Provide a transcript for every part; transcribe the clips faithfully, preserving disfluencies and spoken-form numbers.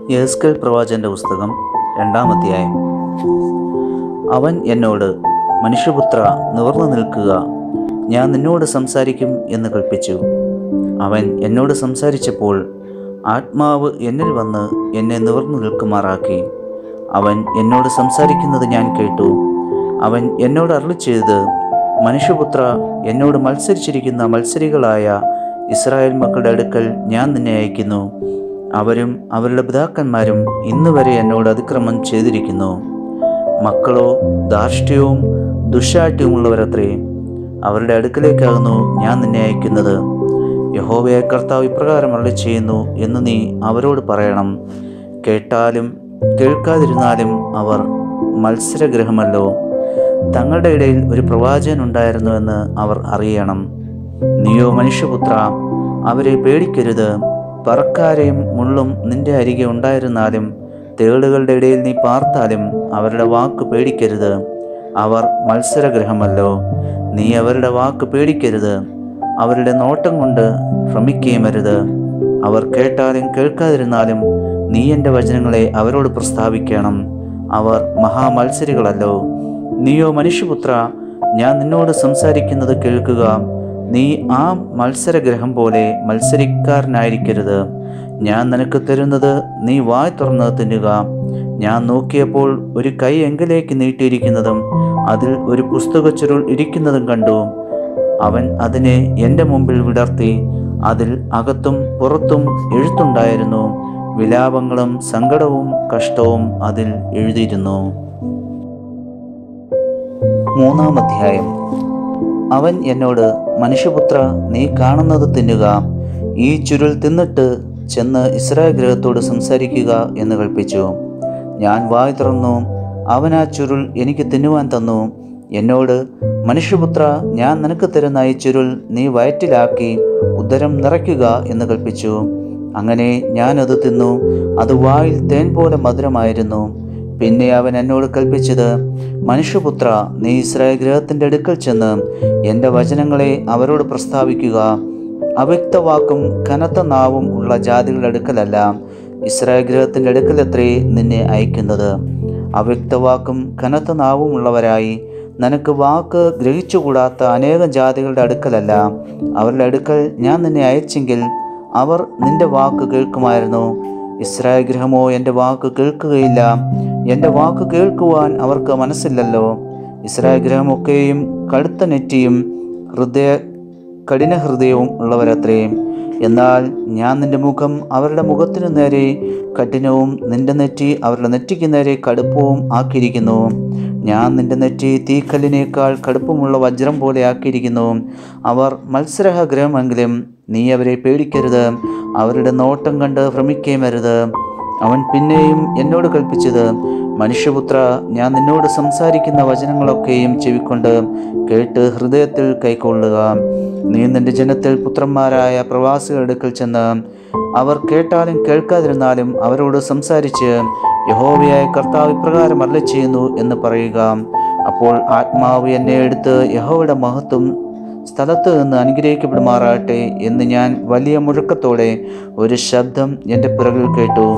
യെഹെസ്കേൽ പ്രവാചകന്റെ പുസ്തകം രണ്ടാം അധ്യായം. അവൻ എന്നോട്, മനുഷ്യപുത്ര, നിവർന്നു നിൽക്കുക, ഞാൻ നിന്നോട് സംസാരിക്കും എന്ന് കൽപ്പിച്ചു. അവൻ എന്നോട് സംസാരിച്ചപ്പോൾ ആത്മാവ് എന്നിൽ വന്ന് എന്നെ നിവർന്നു നിൽക്കുമാറാക്കി. അവൻ എന്നോട് സംസാരിക്കുന്നത് ഞാൻ കേട്ടു. അവൻ എന്നോട് അരുളിച്ചെയ്തത്, മനുഷ്യപുത്ര, എന്നോട് മത്സരിച്ചിരിക്കുന്ന മത്സരികളായ ഇസ്രായേൽ മക്കളുടെ അടുക്കൽ ഞാൻ നിന്നെ അയക്കുന്നു. അവരും അവരുടെ പിതാക്കന്മാരും ഇന്ന് വരെ എന്നോട് അതിക്രമം ചെയ്തിരിക്കുന്നു. മക്കളോ ധാർഷ്ട്യവും ദുശ്ശാഠ്യവുമുള്ളവരത്രേ. അവരുടെ അടുക്കലേക്കാകുന്നു ഞാൻ നിന്നെ അയക്കുന്നത്. യഹോവയായ കർത്താവ് ഇപ്രകാരം അരുളിച്ചെയ്യുന്നു എന്ന് നീ അവരോട് പറയണം. കേട്ടാലും കേൾക്കാതിരുന്നാലും അവർ മത്സരഗ്രഹമല്ലോ. തങ്ങളുടെ ഇടയിൽ ഒരു പ്രവാചകൻ ഉണ്ടായിരുന്നുവെന്ന് അവർ അറിയണം. നീയോ മനുഷ്യപുത്ര, അവരെ പേടിക്കരുത്. പറക്കാരെയും മുള്ളും നിന്റെ അരികെ ഉണ്ടായിരുന്നാലും തേളുകളുടെ ഇടയിൽ നീ പാർത്താലും അവരുടെ വാക്ക് പേടിക്കരുത്. അവർ മത്സരഗ്രഹമല്ലോ. നീ അവരുടെ വാക്ക് പേടിക്കരുത്. അവരുടെ നോട്ടം കൊണ്ട് ഭ്രമിക്കുകയും അരുത്. അവർ കേട്ടാലും കേൾക്കാതിരുന്നാലും നീ എൻ്റെ വചനങ്ങളെ അവരോട് പ്രസ്താവിക്കണം. അവർ മഹാമത്സരികളല്ലോ. നീയോ മനുഷ്യപുത്ര, ഞാൻ നിന്നോട് സംസാരിക്കുന്നത് കേൾക്കുക. നീ ആ മത്സരഗ്രഹം പോലെ മത്സരിക്കാരനായിരിക്കരുത്. ഞാൻ നിനക്ക് തരുന്നത് നീ വായ് തുറന്ന് തിന്നുക. ഞാൻ നോക്കിയപ്പോൾ ഒരു കൈ എങ്കിലേക്ക് നീട്ടിയിരിക്കുന്നതും അതിൽ ഒരു പുസ്തകച്ചുരുൾ ഇരിക്കുന്നതും കണ്ടു. അവൻ അതിനെ എൻ്റെ മുമ്പിൽ വിടർത്തി. അതിൽ അകത്തും പുറത്തും എഴുത്തുണ്ടായിരുന്നു. വിലാപങ്ങളും സങ്കടവും കഷ്ടവും അതിൽ എഴുതിയിരുന്നു. മൂന്നാം അധ്യായം. അവൻ എന്നോട്, മനുഷ്യപുത്ര, നീ കാണുന്നത് തിന്നുക. ഈ ചുരുൾ തിന്നിട്ട് ചെന്ന് ഇസ്രായേൽ ഗൃഹത്തോട് സംസാരിക്കുക എന്ന് കൽപ്പിച്ചു. ഞാൻ വായ് തുറന്നു. അവൻ ആ ചുരുൾ എനിക്ക് തിന്നുവാൻ തന്നു. എന്നോട്, മനുഷ്യപുത്ര, ഞാൻ നിനക്ക് തരുന്ന ഈ ചുരുൾ നീ വയറ്റിലാക്കി ഉദരം നിറയ്ക്കുക എന്ന് കൽപ്പിച്ചു. അങ്ങനെ ഞാനത് തിന്നു. അത് വായിൽ തേൻ പോലെ മധുരമായിരുന്നു. പിന്നെ അവൻ എന്നോട് കൽപ്പിച്ചത്, മനുഷ്യപുത്ര, നീ ഇസ്രായേൽ ഗൃഹത്തിൻ്റെ അടുക്കൽ ചെന്ന് എൻ്റെ വചനങ്ങളെ അവരോട് പ്രസ്താവിക്കുക. അവ്യക്തവാക്കും കനത്ത നാവും ഉള്ള ജാതികളുടെ അടുക്കലല്ല, ഇസ്രായേൽ ഗൃഹത്തിൻ്റെ അടുക്കലത്രേ നിന്നെ അയക്കുന്നത്. അവ്യക്തവാക്കും കനത്ത നാവും ഉള്ളവരായി നിനക്ക് വാക്ക് ഗ്രഹിച്ചുകൂടാത്ത അനേകം ജാതികളുടെ അടുക്കലല്ല, അവരുടെ അടുക്കൽ ഞാൻ നിന്നെ അയച്ചെങ്കിൽ അവർ നിന്റെ വാക്ക് കേൾക്കുമായിരുന്നു. ഇസ്രായേൽ ഗൃഹമോ എൻ്റെ വാക്ക് കേൾക്കുകയില്ല. എൻ്റെ വാക്ക് കേൾക്കുവാൻ അവർക്ക് മനസ്സില്ലല്ലോ. ഇസ്രായേൽ ഗൃഹമൊക്കെയും കടുത്ത നെറ്റിയും ഹൃദയ കഠിന ഹൃദയവും ഉള്ളവരത്രേ. എന്നാൽ ഞാൻ നിന്റെ മുഖം അവരുടെ മുഖത്തിനു നേരെ കഠിനവും നിന്റെ നെറ്റി അവരുടെ നെറ്റിക്ക് നേരെ കടുപ്പവും ആക്കിയിരിക്കുന്നു. ഞാൻ നിന്റെ നെറ്റി തീക്കല്ലിനേക്കാൾ കടുപ്പമുള്ള വജ്രം പോലെ ആക്കിയിരിക്കുന്നു. അവർ മത്സരഗ്രഹമെങ്കിലും നീ അവരെ പേടിക്കരുത്. അവരുടെ നോട്ടം കണ്ട് ഭ്രമിക്കുകയും അരുത്. അവൻ പിന്നെയും എന്നോട് കൽപ്പിച്ചത്, മനുഷ്യപുത്ര, ഞാൻ നിന്നോട് സംസാരിക്കുന്ന വചനങ്ങളൊക്കെയും ചെവിക്കൊണ്ട് കേട്ട് ഹൃദയത്തിൽ കൈക്കൊള്ളുക. നീ നിന്റെ ജനത്തിൽ പുത്രന്മാരായ പ്രവാസികളുടെ അടുക്കൽ ചെന്ന് അവർ കേട്ടാലും കേൾക്കാതിരുന്നാലും അവരോട് സംസാരിച്ച്, യഹോവയായ കർത്താവ് ഇപ്രകാരം അരുളിച്ചെയ്യുന്നു എന്ന് പറയുക. അപ്പോൾ ആത്മാവ് എന്നെ എടുത്ത് യഹോവയുടെ മഹത്വം സ്ഥലത്ത് നിന്ന് അനുഗ്രഹിക്കപ്പെടുമാറാകട്ടെ എന്ന് ഞാൻ വലിയ മുഴക്കത്തോടെ ഒരു ശബ്ദം എൻ്റെ പിറകിൽ കേട്ടു.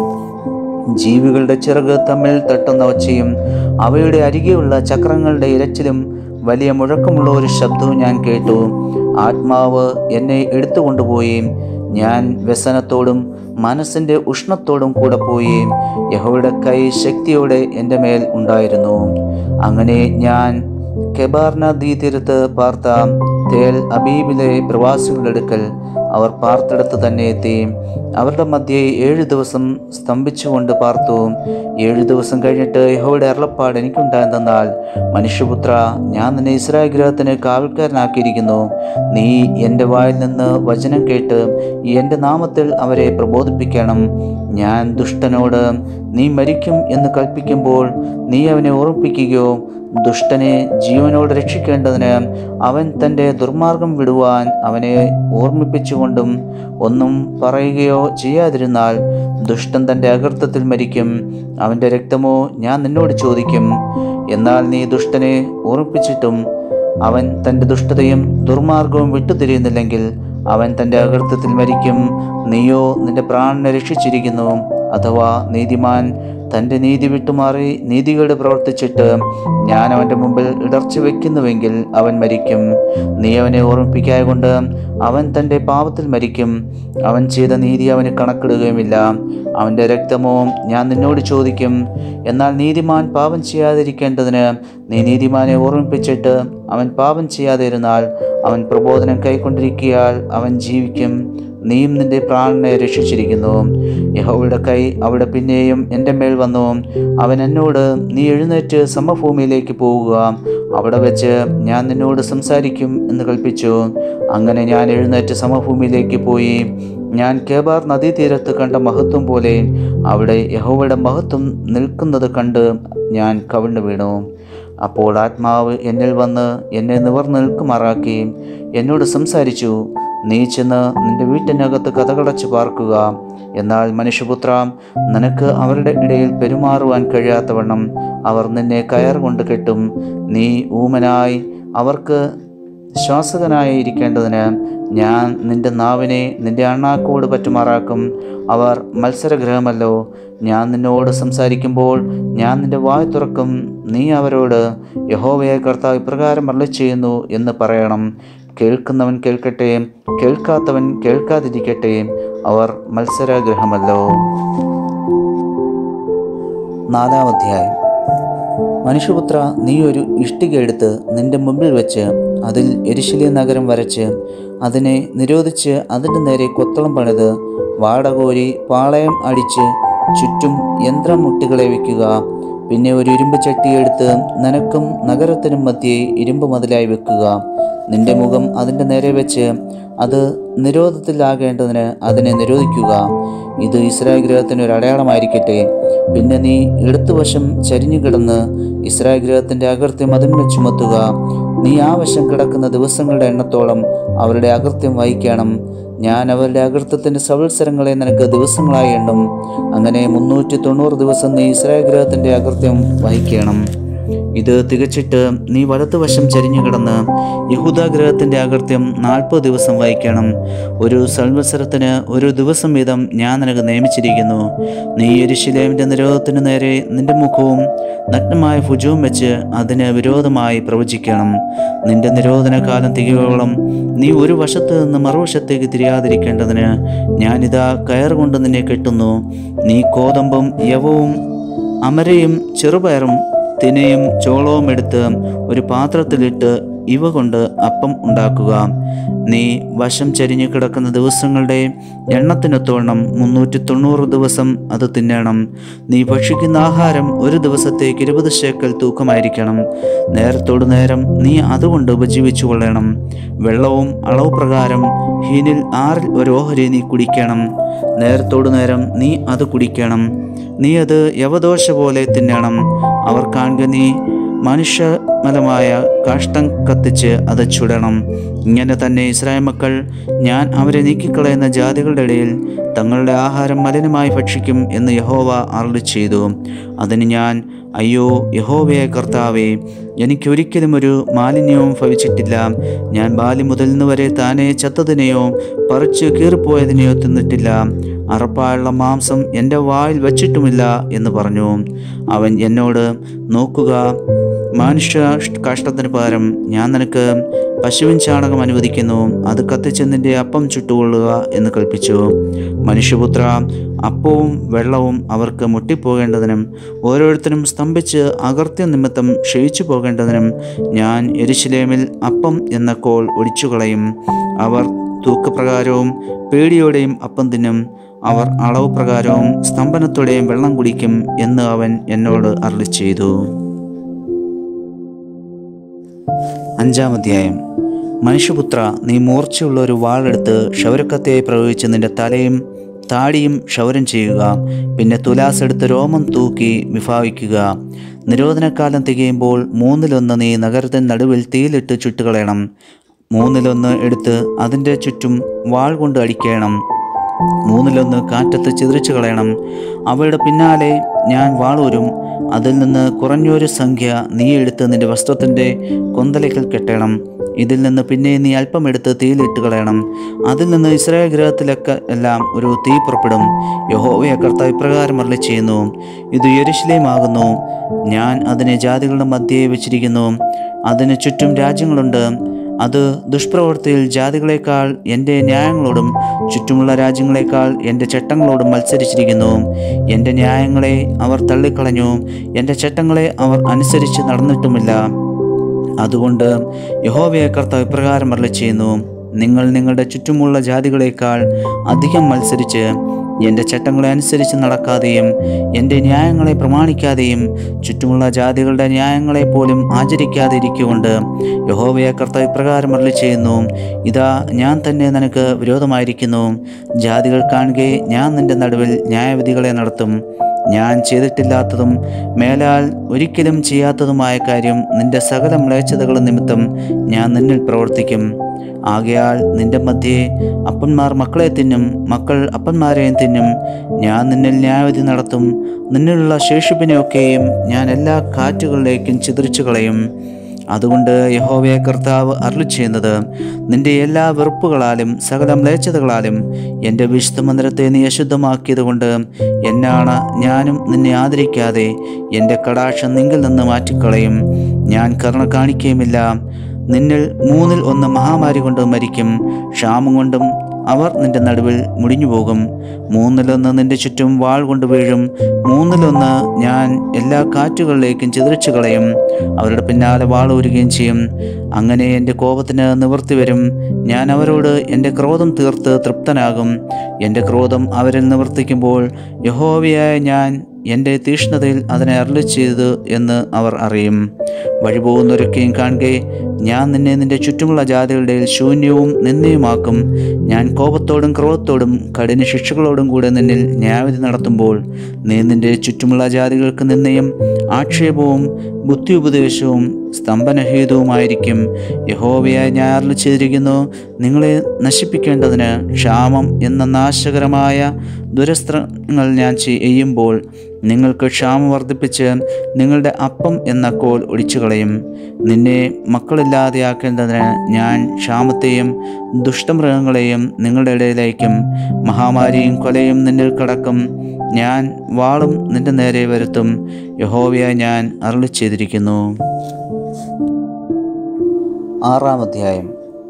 ജീവികളുടെ ചിറക് തമ്മിൽ തട്ടുന്ന ഒച്ചയും അവയുടെ അരികെയുള്ള ചക്രങ്ങളുടെ ഇരച്ചിലും വലിയ മുഴക്കമുള്ള ഒരു ശബ്ദവും ഞാൻ കേട്ടു. ആത്മാവ് എന്നെ എടുത്തുകൊണ്ടുപോയി. ഞാൻ വ്യസനത്തോടും മനസ്സിൻ്റെ ഉഷ്ണത്തോടും കൂടെ പോയി. യഹോവയുടെ കൈ ശക്തിയോടെ എൻ്റെ മേൽ ഉണ്ടായിരുന്നു. അങ്ങനെ ഞാൻ കെബാർ നദീ തീരത്ത് പാർത്ത തേൽ അബീബിലെ പ്രവാസികളുടെ അടുക്കൽ അവർ പാർത്തിടത്ത് തന്നെ എത്തി. അവരുടെ മധ്യേ ഏഴു ദിവസം സ്തംഭിച്ചുകൊണ്ട് പാർത്തു. ഏഴു ദിവസം കഴിഞ്ഞിട്ട് യഹോവയുടെ അരുളപ്പാട് എനിക്കുണ്ടായെന്നാൽ, മനുഷ്യപുത്ര, ഞാൻ നിന്നെ ഇസ്രായേൽ ഗൃഹത്തിന് കാവൽക്കാരനാക്കിയിരിക്കുന്നു. നീ എൻ്റെ വായിൽ നിന്ന് വചനം കേട്ട് എൻ്റെ നാമത്തിൽ അവരെ പ്രബോധിപ്പിക്കണം. ഞാൻ ദുഷ്ടനോട് നീ മരിക്കും എന്ന് കൽപ്പിക്കുമ്പോൾ നീ അവനെ ഓർമ്മിപ്പിക്കുകയോ ദുഷ്ടനെ ജീവനോട് രക്ഷിക്കേണ്ടതിന് അവൻ തൻ്റെ ദുർമാർഗം വിടുവാൻ അവനെ ഓർമ്മിപ്പിച്ചുകൊണ്ടും ഒന്നും പറയുകയോ ചെയ്യാതിരുന്നാൽ ദുഷ്ടൻ തൻ്റെ അകൃത്യത്തിൽ മരിക്കും. അവൻ്റെ രക്തമോ ഞാൻ നിന്നോട് ചോദിക്കും. എന്നാൽ നീ ദുഷ്ടനെ ഓർമ്മിപ്പിച്ചിട്ടും അവൻ തൻ്റെ ദുഷ്ടതയും ദുർമാർഗവും വിട്ടുതിരിയുന്നില്ലെങ്കിൽ അവൻ തൻ്റെ അകൃത്യത്തിൽ മരിക്കും. നീയോ നിന്റെ പ്രാണനെ രക്ഷിച്ചിരിക്കുന്നു. അഥവാ നീതിമാൻ തൻ്റെ നീതി വിട്ടുമാറി നീതികേട് പ്രവർത്തിച്ചിട്ട് ഞാൻ അവൻ്റെ മുമ്പിൽ ഇടർച്ച വയ്ക്കുന്നുവെങ്കിൽ അവൻ മരിക്കും. നീ അവനെ ഓർമ്മിപ്പിക്കായ കൊണ്ട് അവൻ തൻ്റെ പാപത്തിൽ മരിക്കും. അവൻ ചെയ്ത നീതി അവന് കണക്കിടുകയുമില്ല. അവൻ്റെ രക്തമോ ഞാൻ നിന്നോട് ചോദിക്കും. എന്നാൽ നീതിമാൻ പാപം ചെയ്യാതിരിക്കേണ്ടതിന് നീ നീതിമാനെ ഓർമ്മിപ്പിച്ചിട്ട് അവൻ പാപം ചെയ്യാതിരുന്നാൽ അവൻ പ്രബോധനം കൈക്കൊണ്ടിരിക്കിയാൽ അവൻ ജീവിക്കും. നീയും നിന്റെ പ്രാണനെ രക്ഷിച്ചിരിക്കുന്നു. യഹോവയുടെ കൈ അവിടെ പിന്നെയും എൻ്റെ മേൽ വന്നു. അവൻ എന്നോട്, നീ എഴുന്നേറ്റ് സമഭൂമിയിലേക്ക് പോവുക, അവിടെ വെച്ച് ഞാൻ നിന്നോട് സംസാരിക്കും എന്ന് കൽപ്പിച്ചു. അങ്ങനെ ഞാൻ എഴുന്നേറ്റ് സമഭൂമിയിലേക്ക് പോയി. ഞാൻ കേബാർ നദീതീരത്ത് കണ്ട മഹത്വം പോലെ അവിടെ യഹോവയുടെ മഹത്വം നിൽക്കുന്നത് കണ്ട് ഞാൻ കവിണ്ണു വീണു. അപ്പോൾ ആത്മാവ് എന്നിൽ വന്ന് എന്നെ നിവർന്നു നിൽക്കുമാറാക്കി എന്നോട് സംസാരിച്ചു. നീ ചെന്ന് നിന്റെ വീട്ടിനകത്ത് കതകടച്ച് പാർക്കുക. എന്നാൽ മനുഷ്യപുത്ര, നിനക്ക് അവരുടെ ഇടയിൽ പെരുമാറുവാൻ കഴിയാത്തവണ്ണം അവർ നിന്നെ കയർ കൊണ്ട് കെട്ടും. നീ ഊമനായി അവർക്ക് ശ്വാസകനായി ഇരിക്കേണ്ടതിന് ഞാൻ നിന്റെ നാവിനെ നിന്റെ അണ്ണാക്കോട് പറ്റുമാറാക്കും. അവർ മത്സരഗ്രഹമല്ലോ. ഞാൻ നിന്നോട് സംസാരിക്കുമ്പോൾ ഞാൻ നിന്റെ വായ് തുറക്കും. നീ അവരോട്, യഹോവയായ കർത്താവ് ഇപ്രകാരം അരുളിച്ചെയ്യുന്നു എന്ന് പറയണം. കേൾക്കുന്നവൻ കേൾക്കട്ടെ, കേൾക്കാത്തവൻ കേൾക്കാതിരിക്കട്ടെ. അവർ മത്സരഗ്രഹമല്ലോ. നാലാം അധ്യായം. മനുഷ്യപുത്ര, നീ ഒരു ഇഷ്ടിക എടുത്ത് നിന്റെ മുമ്പിൽ വെച്ച് അതിൽ യെരൂശലേം നഗരം വരച്ച് അതിനെ നിരോധിച്ച് അതിൻ്റെ നേരെ കൊത്തളം പണിത് വാടകോരി പാളയം അടിച്ച് ചുറ്റും യന്ത്രമുട്ടികളെ വയ്ക്കുക. പിന്നെ ഒരു ഇരുമ്പ് ചട്ടിയെടുത്ത് നിനക്കും നഗരത്തിനും മധ്യേ ഇരുമ്പ് മതിലായി വെക്കുക. നിന്റെ മുഖം അതിൻ്റെ നേരെ വെച്ച് അത് നിരോധത്തിലാകേണ്ടതിന് അതിനെ നിരോധിക്കുക. ഇത് ഇസ്രായേൽ ഗൃഹത്തിന് ഒരു അടയാളമായിരിക്കട്ടെ. പിന്നെ നീ ഇടത്തുവശം ചരിഞ്ഞു കിടന്ന് ഇസ്രായേൽ ഗൃഹത്തിൻ്റെ അകൃത്യം അതിന്മേൽ ചുമത്തുക. നീ ആ വശം കിടക്കുന്ന ദിവസങ്ങളുടെ എണ്ണത്തോളം അവരുടെ അകൃത്യം വഹിക്കണം. ഞാൻ അവരുടെ അകൃത്യത്തിൻ്റെ സംവത്സരങ്ങളെ നിനക്ക് ദിവസങ്ങളായി എണ്ണും. അങ്ങനെ മുന്നൂറ്റി തൊണ്ണൂറ് ദിവസം നീ ഇസ്രായേൽ ഗൃഹത്തിൻ്റെ അകൃത്യം വഹിക്കണം. ഇത് തികച്ചിട്ട് നീ വലത്തുവശം ചരിഞ്ഞു കിടന്ന് യഹൂദാ ഗൃഹത്തിൻ്റെ അകൃത്യം നാൽപ്പത് ദിവസം വഹിക്കണം. ഒരു സംവത്സരത്തിന് ഒരു ദിവസം വീതം ഞാൻ നിനക്ക് നിയമിച്ചിരിക്കുന്നു. നീ യെരൂശലേമിൻ്റെ നിരോധത്തിനു നേരെ നിന്റെ മുഖവും നഗ്നമായ ഭുജവും വെച്ച് അതിന് വിരോധമായി പ്രവചിക്കണം. നിന്റെ നിരോധന കാലം തികയോളം നീ ഒരു വശത്ത് നിന്ന് മറുവശത്തേക്ക് തിരിയാതിരിക്കേണ്ടതിന് ഞാനിതാ കയറുകൊണ്ട് നിന്നെ കെട്ടുന്നു. നീ കോതമ്പും യവവും അമരയും ചെറുപയറും തിനയും ചോളവും എടുത്ത് ഒരു പാത്രത്തിലിട്ട് ഇവ കൊണ്ട് അപ്പം ഉണ്ടാക്കുക. നീ വശം ചരിഞ്ഞു കിടക്കുന്ന ദിവസങ്ങളുടെ എണ്ണത്തിനൊത്തോണം മുന്നൂറ്റി തൊണ്ണൂറ് ദിവസം അത് തിന്നണം. നീ ഭക്ഷിക്കുന്ന ആഹാരം ഒരു ദിവസത്തേക്ക് ഇരുപത് ശേക്കൽ തൂക്കമായിരിക്കണം. നേരത്തോടു നേരം നീ അതുകൊണ്ട് ഉപജീവിച്ചു കൊള്ളണം. വെള്ളവും അളവ് പ്രകാരം ഹീനിൽ ആറിൽ ഒരു ഓഹരി നീ കുടിക്കണം. നേരത്തോടു നേരം നീ അത് കുടിക്കണം. നീ അത് യവദോശ പോലെ തിന്നണം. അവർ കാണുക നീ മനുഷ്യമലമായ കാഷ്ടം കത്തിച്ച് അത് ചുടണം. ഇങ്ങനെ തന്നെ ഇസ്രായേൽ മക്കൾ ഞാൻ അവരെ നീക്കിക്കളയുന്ന ജാതികളുടെ ഇടയിൽ തങ്ങളുടെ ആഹാരം മലിനമായി ഭക്ഷിക്കും എന്ന് യഹോവ അരുളി ചെയ്തു. അതിന് ഞാൻ, അയ്യോ യഹോവയായ കർത്താവേ, എനിക്കൊരിക്കലും ഒരു മാലിന്യവും ഭവിച്ചിട്ടില്ല. ഞാൻ ബാല്യം മുതൽ ഇന്ന് വരെ താനെ ചത്തതിനെയോ പറിച്ച് കീറിപ്പോയതിനെയോ തിന്നിട്ടില്ല. അറപ്പായുള്ള മാംസം എൻ്റെ വായിൽ വച്ചിട്ടുമില്ല എന്ന് പറഞ്ഞു. അവൻ എന്നോട്, നോക്കുക, മനുഷ്യ കാഷ്ടത്തിന് പകരം ഞാൻ നിനക്ക് പശുവിൻ ചാണകം അനുവദിക്കുന്നു. അത് കത്തിച്ച് നിന്റെ അപ്പം ചുട്ടുകൊള്ളുക എന്ന് കൽപ്പിച്ചു. മനുഷ്യപുത്ര, അപ്പവും വെള്ളവും അവർക്ക് മുട്ടിപ്പോകേണ്ടതിനും ഓരോരുത്തരും സ്തംഭിച്ച് അകൃത്യം നിമിത്തം ക്ഷയിച്ചു പോകേണ്ടതിനും ഞാൻ യെരൂശലേമിൽ അപ്പം എന്ന കോൽ ഒടിച്ചുകളയും. അവർ തൂക്കപ്രകാരവും പേടിയോടെയും അപ്പം തിന്നും. അവർ അളവ് പ്രകാരവും സ്തംഭനത്തോടെയും വെള്ളം കുടിക്കും എന്ന് അവൻ എന്നോട് അരുളി ചെയ്തു. അഞ്ചാം അധ്യായം. മനുഷ്യപുത്ര, നീ മൂർച്ചയുള്ള ഒരു വാളെടുത്ത് ക്ഷൗരക്കത്തിയായി പ്രയോഗിച്ച് നിന്റെ തലയും താടിയും ക്ഷൗരം ചെയ്യുക. പിന്നെ തുലാസെടുത്ത് രോമം തൂക്കി വിഭാവിക്കുക. നിരോധനക്കാലം തികയുമ്പോൾ മൂന്നിലൊന്ന് നീ നഗരത്തിൻ നടുവിൽ തീയിലിട്ട് ചുട്ടുകളയണം. മൂന്നിലൊന്ന് എടുത്ത് അതിൻ്റെ ചുറ്റും വാൾ കൊണ്ട് അടിക്കണം. മൂന്നിലൊന്ന് കാറ്റത്ത് ചിതറിച്ചു കളയണം. അവയുടെ പിന്നാലെ ഞാൻ വാളൂരും. അതിൽ നിന്ന് കുറഞ്ഞൊരു സംഖ്യ നീ എടുത്ത് നിന്റെ വസ്ത്രത്തിൻ്റെ കൊന്തലയ്ക്കൽ കെട്ടണം. ഇതിൽ നിന്ന് പിന്നെ നീ അല്പം എടുത്ത് തീയിലിട്ട് കളയണം. അതിൽ നിന്ന് ഇസ്രായേൽ ഗൃഹത്തിലൊക്കെ എല്ലാം ഒരു തീ പുറപ്പെടും. യഹോവയായ കർത്താവ് ഇപ്രകാരം അരുളിച്ചെയ്യുന്നു: ഇത് യെരൂശലേമാകുന്നു. ഞാൻ അതിനെ ജാതികളുടെ മധ്യേ വെച്ചിരിക്കുന്നു. അതിന് ചുറ്റും രാജ്യങ്ങളുണ്ട്. അത് ദുഷ്പ്രവൃത്തിയിൽ ജാതികളെക്കാൾ എൻ്റെ ന്യായങ്ങളോടും ചുറ്റുമുള്ള രാജ്യങ്ങളെക്കാൾ എൻ്റെ ചട്ടങ്ങളോടും മത്സരിച്ചിരിക്കുന്നു. എൻ്റെ ന്യായങ്ങളെ അവർ തള്ളിക്കളഞ്ഞു, എൻ്റെ ചട്ടങ്ങളെ അവർ അനുസരിച്ച് നടന്നിട്ടുമില്ല. അതുകൊണ്ട് യഹോവയായ കർത്താവ് ഇപ്രകാരം അരുളിച്ചെയ്യുന്നു: നിങ്ങൾ നിങ്ങളുടെ ചുറ്റുമുള്ള ജാതികളെക്കാൾ അധികം മത്സരിച്ച് എൻ്റെ ചട്ടങ്ങളെ അനുസരിച്ച് നടക്കാതെയും എൻ്റെ ന്യായങ്ങളെ പ്രമാണിക്കാതെയും ചുറ്റുമുള്ള ജാതികളുടെ ന്യായങ്ങളെ പോലും ആചരിക്കാതെ ഇരിക്കൊണ്ട് യഹോവയായ കർത്താവ് ഇപ്രകാരം അരുളിച്ചെയ്യുന്നു: ഇതാ, ഞാൻ തന്നെ നിനക്ക് വിരോധമായിരിക്കുന്നു. ജാതികൾ കാണുകെ ഞാൻ നിന്റെ നടുവിൽ ന്യായവിധികളെ നടത്തും. ഞാൻ ചെയ്തിട്ടില്ലാത്തതും മേലാൽ ഒരിക്കലും ചെയ്യാത്തതുമായ കാര്യം നിന്റെ സകല മ്ലേച്ഛതകളും നിമിത്തം ഞാൻ നിന്നിൽ പ്രവർത്തിക്കും. ആകയാൽ നിന്റെ മധ്യേ അപ്പന്മാർ മക്കളെ തിന്നും, മക്കൾ അപ്പന്മാരെയും തിന്നും. ഞാൻ നിന്നിൽ ന്യായവിധി നടത്തും. നിന്നിലുള്ള ശേഷിപ്പിനെയൊക്കെയും ഞാൻ എല്ലാ കാറ്റുകളിലേക്കും ചിതറിച്ചു കളയും. അതുകൊണ്ട് യഹോവയായ കർത്താവ് അരുളിച്ചെയ്യുന്നത്: നിന്റെ എല്ലാ വെറുപ്പുകളാലും സകല മ്ലേച്ഛതകളാലും എൻ്റെ വിശുദ്ധ മന്ദിരത്തെ നീ അശുദ്ധമാക്കിയത് കൊണ്ട് എന്നാണ് ഞാനും നിന്നെ ആദരിക്കാതെ എൻ്റെ കടാക്ഷം നിങ്കിൽ നിന്ന് മാറ്റിക്കളയും. ഞാൻ കരുണ കാണിക്കുകയുമില്ല. നിന്നിൽ മൂന്നിൽ ഒന്ന് മഹാമാരി കൊണ്ട് മരിക്കും, ക്ഷാമം കൊണ്ടും അവർ നിന്റെ നടുവിൽ മുടിഞ്ഞുപോകും. മൂന്നിലൊന്ന് നിന്റെ ചുറ്റും വാൾ കൊണ്ട് വീഴും. മൂന്നിലൊന്ന് ഞാൻ എല്ലാ കാറ്റുകളിലേക്കും ചിതറിച്ചു കളയും. അവരുടെ പിന്നാലെ വാൾ ഊരുകയും ചെയ്യും. അങ്ങനെ എൻ്റെ കോപത്തിന് നിവൃത്തി വരും. ഞാൻ അവരോട് എൻ്റെ ക്രോധം തീർത്ത് തൃപ്തനാകും. എൻ്റെ ക്രോധം അവരിൽ നിവർത്തിക്കുമ്പോൾ യഹോവയായ ഞാൻ എൻ്റെ തീഷ്ണതയിൽ അതിനെ അരുളിച്ചെയ്തു എന്ന് അവർ അറിയും. വഴിപോകുന്നവരൊക്കെയും കാണുകെ ഞാൻ നിന്നെ നിന്റെ ചുറ്റുമുള്ള ജാതികളുടെ ശൂന്യവും നിന്ദയുമാക്കും. ഞാൻ കോപത്തോടും ക്രോധത്തോടും കഠിന ശിക്ഷകളോടും കൂടെ നിന്നിൽ ന്യായവിധി നടത്തുമ്പോൾ നീ നിന്റെ ചുറ്റുമുള്ള ജാതികൾക്ക് നിന്ദയും ആക്ഷേപവും ബുദ്ധി ഉപദേശവും സ്തംഭനഹേതുവുമായിരിക്കും. യഹോവയായ ഞാൻ അരുളിച്ചെയ്തിരിക്കുന്നു: നിങ്ങളെ നശിപ്പിക്കേണ്ടതിന് ക്ഷാമം എന്ന നാശകരമായ ദുരസ്ത്രങ്ങൾ ഞാൻ ചെയ്യുമ്പോൾ നിങ്ങൾക്ക് ക്ഷാമം വർദ്ധിപ്പിച്ച് നിങ്ങളുടെ അപ്പം എന്ന കോൽ ഒടിച്ചു കളയും. നിന്നെ മക്കളില്ലാതെയാക്കേണ്ടതിന് ഞാൻ ക്ഷാമത്തെയും ദുഷ്ടമൃഗങ്ങളെയും നിങ്ങളുടെ ഇടയിലേക്കും മഹാമാരിയും കൊലയും നിന്നിൽ കടക്കും. ഞാൻ വാളും നിന്റെ നേരെ വരുത്തും. യഹോവയായ ഞാൻ അരുളിച്ചെയ്തിരിക്കുന്നു. ആറാം അധ്യായം.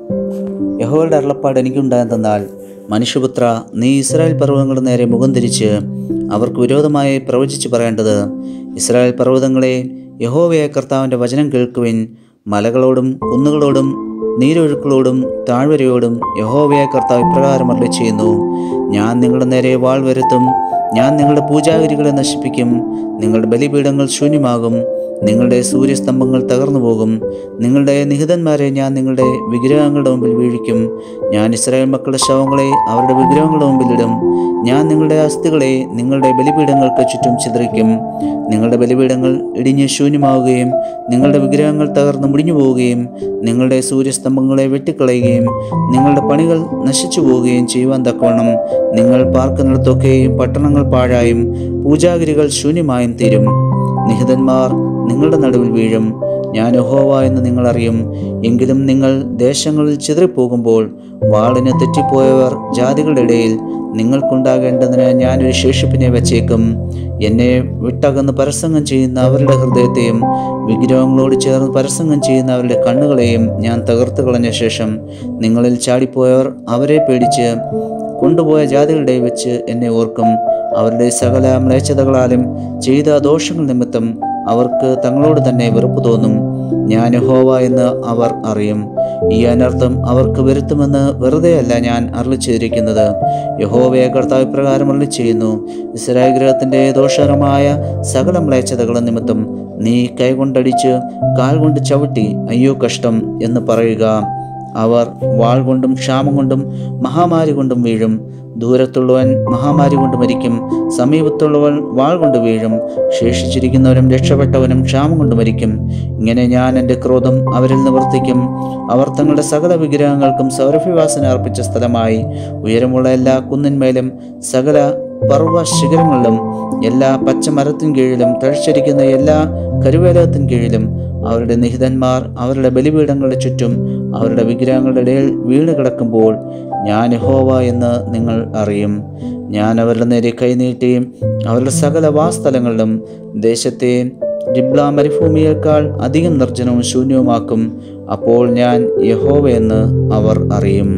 യഹോവയുടെ അരുളപ്പാട് എനിക്കുണ്ടായെന്നാൽ: മനുഷ്യപുത്ര, നീ ഇസ്രായേൽ പർവ്വതങ്ങളുടെ നേരെ മുഖം തിരിച്ച് അവർക്ക് വിരോധമായി പ്രവചിച്ച് പറയേണ്ടത്: ഇസ്രായേൽ പർവ്വതങ്ങളെ, യഹോവയായ കർത്താവിൻ്റെ വചനം കേൾക്കുവിൻ. മലകളോടും കുന്നുകളോടും നീരൊഴുക്കളോടും താഴ്വരയോടും യഹോവയായ കർത്താവ് ഇപ്രകാരം അരുളിച്ചെയ്യുന്നു: ഞാൻ നിങ്ങളുടെ നേരെ വാൾ വരുത്തും. ഞാൻ നിങ്ങളുടെ പൂജാഗിരികളെ നശിപ്പിക്കും. നിങ്ങളുടെ ബലിപീഠങ്ങൾ ശൂന്യമാകും. നിങ്ങളുടെ സൂര്യസ്തംഭങ്ങൾ തകർന്നു പോകും. നിങ്ങളുടെ നിഹിതന്മാരെ ഞാൻ നിങ്ങളുടെ വിഗ്രഹങ്ങളുടെ മുമ്പിൽ വീഴിക്കും. ഞാൻ ഇസ്രായേൽ മക്കളുടെ ശവങ്ങളെ അവരുടെ വിഗ്രഹങ്ങളുടെ മുമ്പിലിടും. ഞാൻ നിങ്ങളുടെ അസ്ഥികളെ നിങ്ങളുടെ ബലിപീഠങ്ങൾക്ക് ചുറ്റും ചിതറിക്കും. നിങ്ങളുടെ ബലിപീഠങ്ങൾ ഇടിഞ്ഞ് ശൂന്യമാവുകയും നിങ്ങളുടെ വിഗ്രഹങ്ങൾ തകർന്ന് മുടിഞ്ഞു പോവുകയും നിങ്ങളുടെ സൂര്യസ്തംഭങ്ങളെ വെട്ടിക്കളയുകയും നിങ്ങളുടെ പണികൾ നശിച്ചു പോവുകയും ചെയ്യുവാൻ തക്കവണ്ണം നിങ്ങൾ പാർക്കുന്നിടത്തൊക്കെയും പട്ടണങ്ങൾ പാഴായും പൂജാഗിരികൾ ശൂന്യമായും തീരും. നിഹിതന്മാർ നിങ്ങളുടെ നടുവിൽ വീഴും. ഞാൻ യഹോവ എന്ന് നിങ്ങൾ അറിയും. എങ്കിലും നിങ്ങൾ ദേശങ്ങളിൽ ചിതറിപ്പോകുമ്പോൾ വാളിന് തെറ്റിപ്പോയവർ ജാതികളുടെ ഇടയിൽ നിങ്ങൾക്കുണ്ടാകേണ്ടതിന് ഞാനൊരു ശേഷിപ്പിനെ വച്ചേക്കും. എന്നെ വിട്ടകന്ന് പരസംഗം ചെയ്യുന്ന അവരുടെ ഹൃദയത്തെയും വിഗ്രഹങ്ങളോട് ചേർന്ന് പരസംഗം ചെയ്യുന്ന അവരുടെ കണ്ണുകളെയും ഞാൻ തകർത്ത് കളഞ്ഞ ശേഷം നിങ്ങളിൽ ചാടിപ്പോയവർ അവരെ പേടിച്ച് കൊണ്ടുപോയ ജാതികളുടെ വെച്ച് എന്നെ ഓർക്കും. അവരുടെ സകല മ്ലേച്ഛതകളാലും ചെയ്ത ദോഷങ്ങൾ നിമിത്തം അവർക്ക് തങ്ങളോട് തന്നെ വെറുപ്പ് തോന്നും. ഞാൻ യഹോവ എന്ന് അവർ അറിയും. ഈ അനർത്ഥം അവർക്ക് വരുത്തുമെന്ന് വെറുതെയല്ല ഞാൻ അരുളിച്ചെയ്തിരിക്കുന്നത്. യഹോവയായ കർത്താവ് ഇപ്രകാരം അരുളിച്ചെയ്യുന്നു: ഇസ്രായേൽ ഗൃഹത്തിൻ്റെ ദോഷകരമായ സകല മ്ലേച്ഛതകളും നിമിത്തം നീ കൈകൊണ്ടടിച്ച് കാൽ കൊണ്ട് ചവിട്ടി അയ്യോ കഷ്ടം എന്ന് പറയുക. അവർ വാൾ കൊണ്ടും ക്ഷാമം കൊണ്ടും മഹാമാരി കൊണ്ടും വീഴും. ദൂരത്തുള്ളവൻ മഹാമാരി കൊണ്ട് മരിക്കും. സമീപത്തുള്ളവൻ വാൾ കൊണ്ട് വീഴും. ശേഷിച്ചിരിക്കുന്നവരും രക്ഷപ്പെട്ടവനും ക്ഷാമം കൊണ്ട് മരിക്കും. ഇങ്ങനെ ഞാൻ എൻ്റെ ക്രോധം അവരിൽ നിവർത്തിക്കും. അവർ തങ്ങളുടെ സകല വിഗ്രഹങ്ങൾക്കും സൗരഭ്യവാസന അർപ്പിച്ച സ്ഥലമായി ഉയരമുള്ള എല്ലാ കുന്നിന്മേലും സകല പർവ്വ ശിഖരങ്ങളിലും എല്ലാ പച്ചമരത്തിൻ കീഴിലും തഴച്ചിരിക്കുന്ന എല്ലാ കരുവേലകത്തിൻ കീഴിലും അവരുടെ നിഹിതന്മാർ അവരുടെ ബലിപീഠങ്ങളുടെ ചുറ്റും അവരുടെ വിഗ്രഹങ്ങളുടെ ഇടയിൽ വീണ് കിടക്കുമ്പോൾ ഞാൻ യഹോവ എന്ന് നിങ്ങൾ അറിയും. ഞാൻ അവരുടെ നേരെ കൈനീട്ടുകയും അവരുടെ സകല വാസസ്ഥലങ്ങളിലും ദേശത്തെ രിബ്ല മരുഭൂമിയേക്കാൾ അധികം നിർജ്ജനവും ശൂന്യവുമാക്കും. അപ്പോൾ ഞാൻ യഹോവയെന്ന് അവർ അറിയും.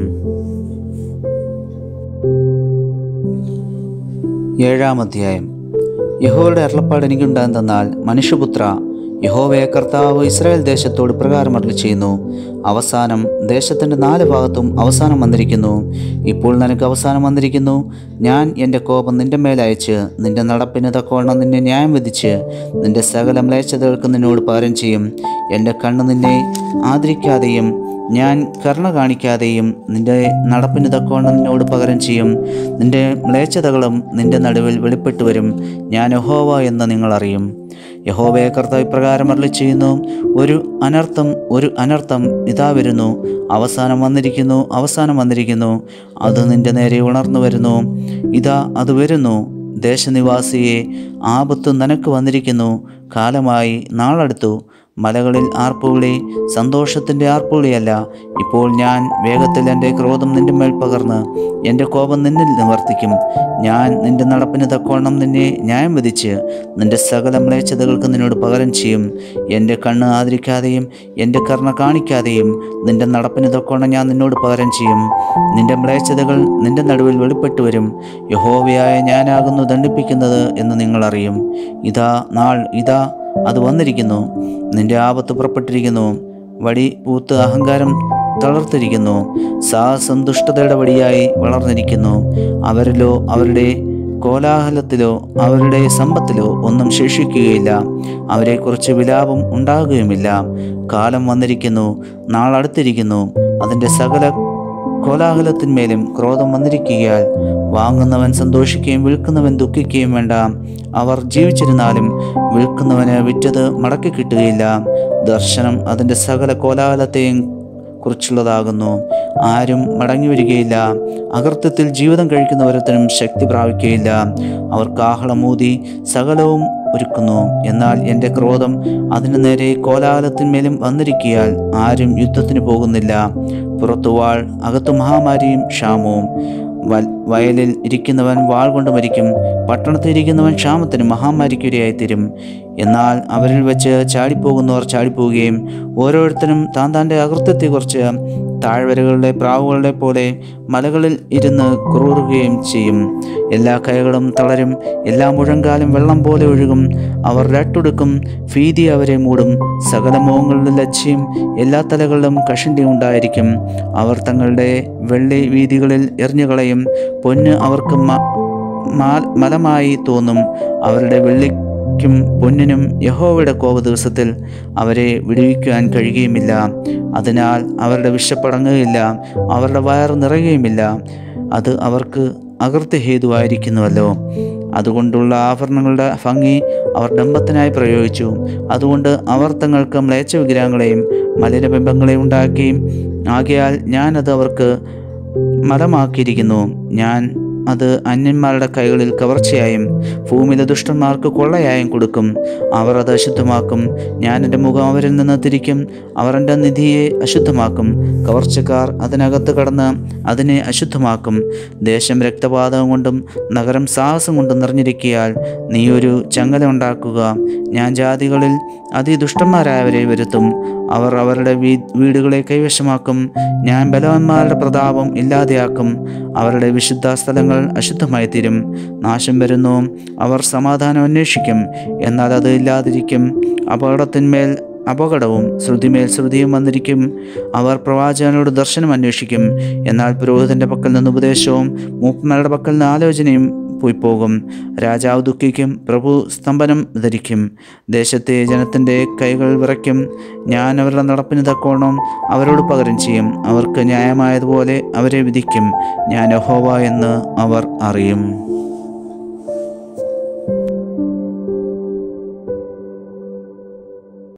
ഏഴാം അധ്യായം. യഹോവയുടെ അരുളപ്പാട് എനിക്കുണ്ടായെന്തെന്നാൽ, മനുഷ്യപുത്ര, യഹോവയെ കർത്താവ് ഇസ്രായേൽ ദേശത്തോട് പ്രകാരം അരുളി ചെയ്യുന്നു: അവസാനം ദേശത്തിൻ്റെ നാല് ഭാഗത്തും അവസാനം വന്നിരിക്കുന്നു. ഇപ്പോൾ നിനക്ക് അവസാനം വന്നിരിക്കുന്നു. ഞാൻ എൻ്റെ കോപം നിൻ്റെ മേലയച്ച് നിൻ്റെ നടപ്പിന് തക്കവണ്ണം നിന്നെ ന്യായം വിധിച്ച് നിൻ്റെ സകല മ്ലേച്ഛതകൾക്ക് നിന്നോട് പകരം ചെയ്യും. എൻ്റെ കണ്ണ് നിന്നെ ആദരിക്കാതെയും ഞാൻ കരുണ കാണിക്കാതെയും നിൻ്റെ നടപ്പിന് തക്കവണ്ണം നിന്നോട് പകരം ചെയ്യും. നിൻ്റെ മ്ലേച്ഛതകളും നിൻ്റെ നടുവിൽ വെളിപ്പെട്ടു വരും. ഞാൻ യഹോവ എന്ന് നിങ്ങൾ അറിയും. യഹോവയെ കർത്താവ് ഇപ്രകാരം അരുളി ചെയ്യുന്നു: ഒരു അനർത്ഥം ഒരു അനർത്ഥം ഇതാ വരുന്നു. അവസാനം വന്നിരിക്കുന്നു, അവസാനം വന്നിരിക്കുന്നു. അത് നിൻ്റെ നേരെ ഉണർന്നു വരുന്നു. ഇതാ അത് വരുന്നു. ദേശനിവാസിയെ, ആപത്ത് നിനക്ക് വന്നിരിക്കുന്നു. കാലമായി, നാളടുത്തു. മലകളിൽ ആർപ്പുവിളി, സന്തോഷത്തിൻ്റെ ആർപ്പുവിളിയല്ല. ഇപ്പോൾ ഞാൻ വേഗത്തിൽ എൻ്റെ ക്രോധം നിൻ്റെ മേൽ പകർന്ന് എൻ്റെ കോപം നിന്നിൽ നിവർത്തിക്കും. ഞാൻ നിൻ്റെ നടപ്പിന് തക്കവണ്ണം നിന്നെ ന്യായം വിധിച്ച് നിൻ്റെ സകല മ്ലേച്ഛതകൾക്ക് നിന്നോട് പകരം ചെയ്യും. എൻ്റെ കണ്ണ് ആദരിക്കാതെയും എൻ്റെ കരുണ കാണിക്കാതെയും നിൻ്റെ നടപ്പിന് തക്കവണ്ണം ഞാൻ നിന്നോട് പകരം ചെയ്യും. നിൻ്റെ മ്ലേച്ഛതകൾ നിൻ്റെ നടുവിൽ വെളിപ്പെട്ടു വരും. യഹോവയായ ഞാനാകുന്നു ദണ്ഡിപ്പിക്കുന്നത് എന്ന് നിങ്ങൾ അറിയും. ഇതാ നാൾ, ഇതാ അത് വന്നിരിക്കുന്നു. നിന്റെ ആപത്ത് പുറപ്പെട്ടിരിക്കുന്നു. വടി പൂത്ത് അഹങ്കാരം തളർത്തിരിക്കുന്നു. സാഹസം ദുഷ്ടതയുടെ വടിയായി വളർന്നിരിക്കുന്നു. അവരിലോ അവരുടെ കോലാഹലത്തിലോ അവരുടെ സമ്പത്തിലോ ഒന്നും ശേഷിക്കുകയില്ല. അവരെക്കുറിച്ച് വിലാപം ഉണ്ടാകുകയുമില്ല. കാലം വന്നിരിക്കുന്നു, നാളടുത്തിരിക്കുന്നു. അതിൻ്റെ സകല കോലാഹലത്തിന്മേലും ക്രോധം വന്നിരിക്കുകയാൽ വാങ്ങുന്നവൻ സന്തോഷിക്കുകയും വിൽക്കുന്നവൻ ദുഃഖിക്കുകയും വേണ്ട. അവർ ജീവിച്ചിരുന്നാലും വിൽക്കുന്നവന് വിറ്റത് മടക്കി കിട്ടുകയില്ല. ദർശനം അതിൻ്റെ സകല കോലാഹലത്തെയും കുറിച്ചുള്ളതാകുന്നു. ആരും മടങ്ങി വരികയില്ല. അകൃത്യത്തിൽ ജീവിതം കഴിക്കുന്നവരത്തിനും ശക്തി പ്രാപിക്കുകയില്ല. അവർ കാഹളമൂതി സകലവും ഒരുക്കുന്നു. എന്നാൽ എൻ്റെ ക്രോധം അതിനു നേരെ കോലാഹലത്തിന്മേലും വന്നിരിക്കിയാൽ ആരും യുദ്ധത്തിന് പോകുന്നില്ല. പുറത്തു വാൾ, അകത്തു മഹാമാരിയും ക്ഷാമവും. വയലിൽ ഇരിക്കുന്നവൻ വാൾ കൊണ്ട് മരിക്കും. പട്ടണത്തിൽ ഇരിക്കുന്നവൻ ക്ഷാമത്തിന് മഹാമാരിക്കുരയായിത്തീരും. എന്നാൽ അവരിൽ വെച്ച് ചാടിപ്പോകുന്നവർ ചാടിപ്പോവുകയും ഓരോരുത്തരും താൻ താൻ്റെ അകൃത്യത്തെക്കുറിച്ച് താഴ്വരകളുടെ പ്രാവുകളുടെ പോലെ മലകളിൽ ഇരുന്ന് കുറുറുകയും ചെയ്യും. എല്ലാ കൈകളും തളരും, എല്ലാ മുഴങ്കാലും വെള്ളം പോലെ ഒഴുകും. അവർ രട്ടുടുക്കും, ഭീതി അവരെ മൂടും. സകല മുഖങ്ങളിലും ലജ്ജയും എല്ലാ തലകളിലും കഷണ്ടിയും ഉണ്ടായിരിക്കും. അവർ തങ്ങളുടെ വെള്ളി വീതികളിൽ എറിഞ്ഞുകളയും. പൊന്ന് അവർക്ക് മലമായി തോന്നും. അവരുടെ വെള്ളിക്കും പൊന്നിനും യഹോവയുടെ കോപ ദിവസത്തിൽ അവരെ വിടുവിക്കുവാൻ കഴിയുകയുമില്ല. അതിനാൽ അവരുടെ വിശപ്പടങ്ങുകയില്ല, അവരുടെ വയറ് നിറയുകയുമില്ല. അത് അവർക്ക് അകൃത്യഹേതുവായിരിക്കുന്നുവല്ലോ. അതുകൊണ്ടുള്ള ആഭരണങ്ങളുടെ ഭംഗി അവർ ഡംബത്തിനായി പ്രയോഗിച്ചു. അതുകൊണ്ട് അവർ തങ്ങൾക്ക് മ്ലേച്ഛ വിഗ്രഹങ്ങളെയും മലിനബിംബങ്ങളെയും ഉണ്ടാക്കി. ആകയാൽ ഞാനത് അവർക്ക് മലമാക്കിയിരിക്കുന്നു. ഞാൻ അത് അന്യന്മാരുടെ കൈകളിൽ കവർച്ചയായും ഭൂമിയിലെ ദുഷ്ടന്മാർക്ക് കൊള്ളയായും കൊടുക്കും. അവർ അത് അശുദ്ധമാക്കും. ഞാൻ എൻ്റെ മുഖം അവരിൽ നിന്ന് തിരിക്കും. അവർ എൻ്റെ നിധിയെ അശുദ്ധമാക്കും. കവർച്ചക്കാർ അതിനകത്ത് കടന്ന് അതിനെ അശുദ്ധമാക്കും. ദേശം രക്തപാതകം കൊണ്ടും നഗരം സാഹസം കൊണ്ടും നിറഞ്ഞിരിക്കിയാൽ നീ ഒരു ചങ്ങല ഉണ്ടാക്കുക. ഞാൻ ജാതികളിൽ അതിദുഷ്ടന്മാരായവരെ വരുത്തും. അവർ അവരുടെ വീ വീടുകളെ കൈവശമാക്കും. ഞാൻ ബലവാന്മാരുടെ പ്രതാപം ഇല്ലാതെയാക്കും. അവരുടെ വിശുദ്ധ സ്ഥലങ്ങൾ അശുദ്ധമായി തീരും. നാശം വരുന്നു. അവർ സമാധാനം അന്വേഷിക്കും, എന്നാൽ അത് ഇല്ലാതിരിക്കും. അപകടത്തിന്മേൽ അപകടവും ശ്രുതിമേൽ ശ്രുതിയും വന്നിരിക്കും. അവർ പ്രവാചകനോട് ദർശനം അന്വേഷിക്കും, എന്നാൽ പുരോഹിതൻ്റെ പക്കൽ നിന്ന് ഉപദേശവും മൂപ്പന്മാരുടെ പക്കൽ നിന്ന് ആലോചനയും പോയിപ്പോകും. രാജാവ് ദുഃഖിക്കും, പ്രഭു സ്തംഭനം ധരിക്കും. ദേശത്തെ ജനത്തിൻ്റെ കൈകൾ വിറയ്ക്കും. ഞാൻ അവരുടെ നടപ്പിന് തക്കോണം അവരോട് പകരം ചെയ്യും. അവർക്ക് ന്യായമായതുപോലെ അവരെ വിധിക്കും. ഞാൻ യഹോവ എന്ന് അവർ അറിയും.